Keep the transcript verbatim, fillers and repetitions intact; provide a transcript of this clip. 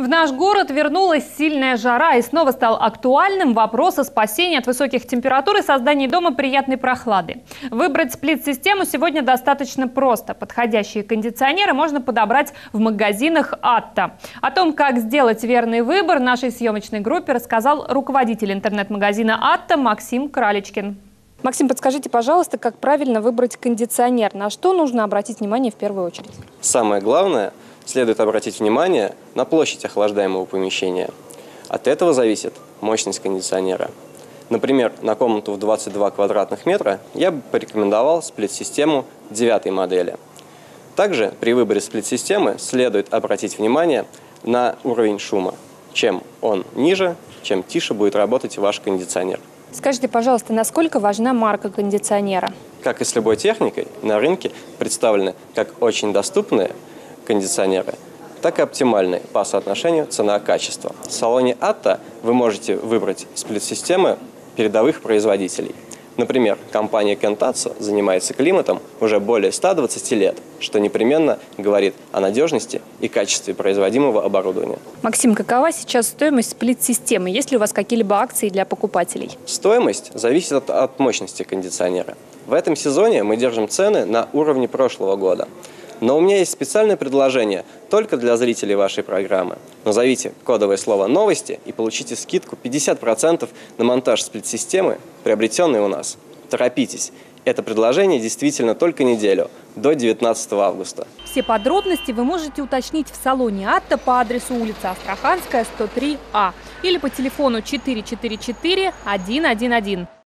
В наш город вернулась сильная жара, и снова стал актуальным вопрос о спасении от высоких температур и создании дома приятной прохлады. Выбрать сплит-систему сегодня достаточно просто. Подходящие кондиционеры можно подобрать в магазинах «Атта». О том, как сделать верный выбор, нашей съемочной группе рассказал руководитель интернет-магазина «Атта» Максим Краличкин. Максим, подскажите, пожалуйста, как правильно выбрать кондиционер? На что нужно обратить внимание в первую очередь? Самое главное, следует обратить внимание на площадь охлаждаемого помещения. От этого зависит мощность кондиционера. Например, на комнату в двадцать два квадратных метра я бы порекомендовал сплит-систему девятой модели. Также при выборе сплит-системы следует обратить внимание на уровень шума. Чем он ниже, чем тише будет работать ваш кондиционер. Скажите, пожалуйста, насколько важна марка кондиционера? Как и с любой техникой, на рынке представлены как очень доступные кондиционеры, так и оптимальные по соотношению цена-качество. В салоне «Атта» вы можете выбрать сплит-системы передовых производителей. Например, компания Кентацо занимается климатом уже более ста двадцати лет, что непременно говорит о надежности и качестве производимого оборудования. Максим, какова сейчас стоимость сплит-системы? Есть ли у вас какие-либо акции для покупателей? Стоимость зависит от, от мощности кондиционера. В этом сезоне мы держим цены на уровне прошлого года. Но у меня есть специальное предложение только для зрителей вашей программы. Назовите кодовое слово «Новости» и получите скидку пятьдесят процентов на монтаж сплит-системы, приобретенной у нас. Торопитесь. Это предложение действительно только неделю, до девятнадцатого августа. Все подробности вы можете уточнить в салоне «Атта» по адресу улица Астраханская, сто три А или по телефону четыре четыре четыре один один один.